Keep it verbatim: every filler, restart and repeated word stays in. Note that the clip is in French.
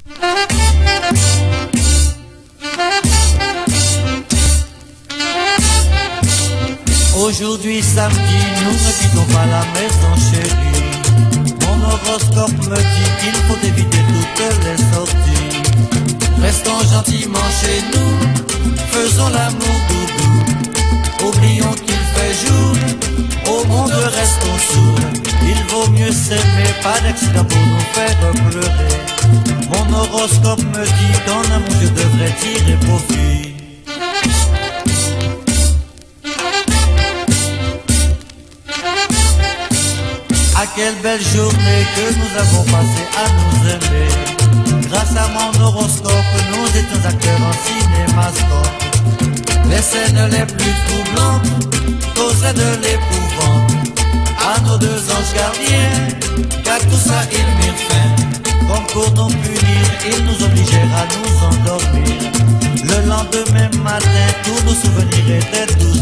Aujourd'hui samedi, nous ne quittons pas la maison chérie. Mon horoscope me dit qu'il faut éviter toutes les sorties. Restons gentiment chez nous, faisons l'amour doudou. Oublions qu'il fait jour, au monde restons sourds. Il vaut mieux s'aimer, pas d'accident pour nous faire pleurer. Mon horoscope me dit qu'en amour je devrais tirer profit. Ah, quelle belle journée que nous avons passée à nous aimer. Grâce à mon horoscope, nous étions acteurs en cinémascope. Les scènes les plus troublantes causaient de l'épouvante. À nos deux anges gardiens, qu'à tout ça ils mirent fin. Comme pour nous punir, ils nous obligèrent à nous endormir. Le lendemain matin, tous nos souvenirs étaient tous